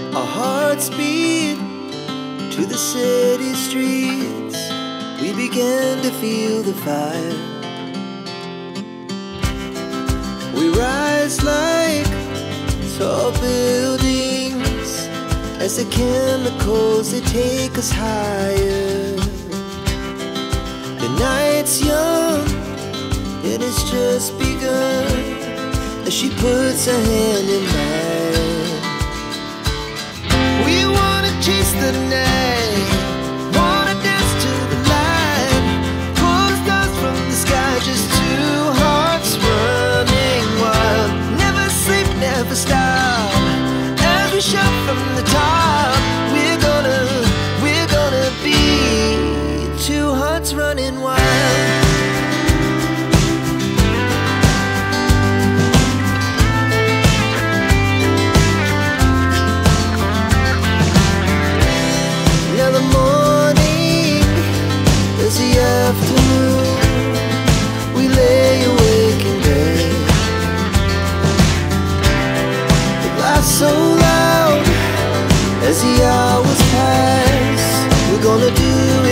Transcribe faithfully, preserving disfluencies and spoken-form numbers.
Our hearts beat to the city streets. We began to feel the fire. We rise like tall buildings as the chemicals, they take us higher. The night's young and it's just begun as she puts her hand in mine. We wanna chase the night, wanna dance to the light, pull the stars from the sky, just two hearts running wild. Never sleep, never stop, as we shout from the top. We're gonna, we're gonna be two hearts running wild. Now the morning is the afternoon. We lay awake in bed. The laughs so loud as the hours pass. We're gonna do